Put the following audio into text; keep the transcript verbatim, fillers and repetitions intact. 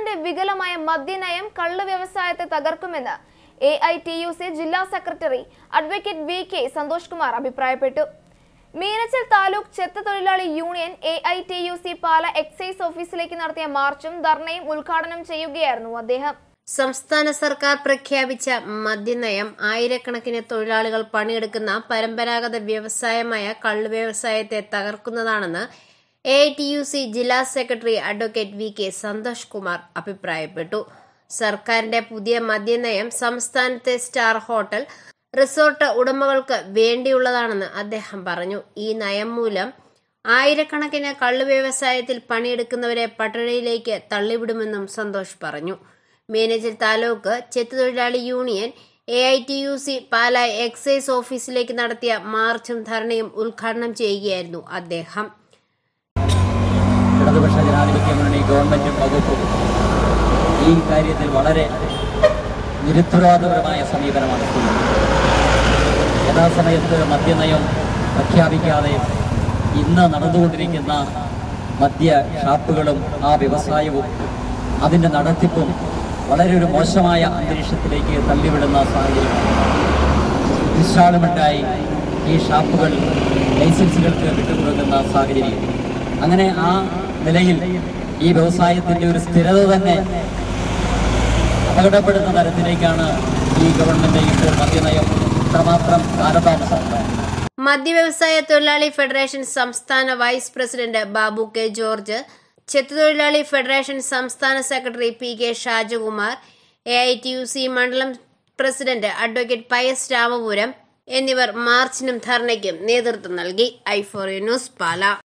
സർക്കാരിന്റെ വികലമായ മദ്യനയം കള്ള് വ്യവസായത്തെ തകർക്കുമെന്ന് A I T U C ജില്ലാ സെക്രട്ടറി advocate V K Santhosh Kumar അഭിപ്രായപ്പെട്ടു. മീനച്ചിൽ താലൂക്ക് ചെത്ത തൊഴിലാളി union A I T U C Pala excise ഓഫീസിലേക്ക് നടത്തിയ മാർച്ചും ധർണയും ഉദ്ഘാടനം ചെയ്യുകയായിരുന്നു അദ്ദേഹം. സംസ്ഥാന സർക്കാർ പ്രഖ്യാപിച്ച മദ്യനയം ആയിരക്കണക്കിന് തൊഴിലാളികൾ പണിയെടുക്കുന്ന പരമ്പരാഗത വ്യവസായമായ കള്ള് വ്യവസായത്തെ തകർക്കുന്നതാണെന്ന് A I T U C ജില്ലാ സെക്രട്ടറി advocate V K Santhosh Kumar അഭിപ്രായപ്പെട്ടു. സർക്കാരിന്റെ പുതിയ മദ്യനയം സംസ്ഥാനത്തെ സ്റ്റാർ ഹോട്ടൽ, റിസോർട്ട് ഉടമകൾക്ക് വേണ്ടിയുള്ളതാണെന്ന് അദ്ദേഹം പറഞ്ഞു. ഈ നയം മൂലം ആയിരക്കണക്കിന് കള്ള് വ്യവസായത്തിൽ പണിയെടുക്കുന്നവരെ പട്ടിണിയിലേക്ക് തള്ളിവിടുമെന്നും സന്തോഷ് പറഞ്ഞു. മീനച്ചിൽ താലൂക്ക് ചെത്തുതൊഴിലാളി union A I T U C Pala excise ഓഫീസിലേക്ക് നടത്തിയ മാർച്ചും ധർണയും ഉദ്ഘാടനം ചെയ്യുകയായിരുന്നു അദ്ദേഹം. ഇടതുപക്ഷ ജനാധിപത്യ മുന്നണി ഗവൺമെന്റും വകുപ്പും ഈ കാര്യത്തിൽ വളരെ നിരുത്തരവാദപരമായ സമീപനമാണ് സ്വീകരിക്കുന്നത്. യഥാസമയത്ത് മദ്യനയം പ്രഖ്യാപിക്കാതെ ഇന്ന് നടന്നുകൊണ്ടിരിക്കുന്ന മദ്യ ഷാപ്പുകളും ആ വ്യവസായവും അതിൻ്റെ നടത്തിപ്പും വളരെ ഒരു മോശമായ അന്തരീക്ഷത്തിലേക്ക് തള്ളിവിടുന്ന സാഹചര്യമാണ്. ഇൻസ്റ്റാൾമെൻ്റായി ഈ ഷാപ്പുകൾ ലൈസൻസുകൾക്ക് വിട്ടുകൊടുക്കുന്ന സാഹചര്യം. അങ്ങനെ ആ നിലയിൽ ഈ വ്യവസായത്തിൻ്റെ ഒരു സ്ഥിരത തന്നെ അപകടപ്പെടുന്ന തരത്തിലേക്കാണ് ഈ ഗവൺമെന്റ് ഇപ്പോൾ മദ്യനയം ഇത്രമാത്രം കാലതാമസം. മദ്യവ്യവസായ തൊഴിലാളി ഫെഡറേഷൻ സംസ്ഥാന vice president Babu K George, ചെത്തുതൊഴിലാളി ഫെഡറേഷൻ സംസ്ഥാന secretary P K Shajakumar, A I T U C മണ്ഡലം പ്രസിഡന്റ് അഡ്വക്കേറ്റ് പയസ് രാമപുരം എന്നിവർ മാർച്ചിനും ധർണയ്ക്കും നേതൃത്വം നൽകി. I four news Pala.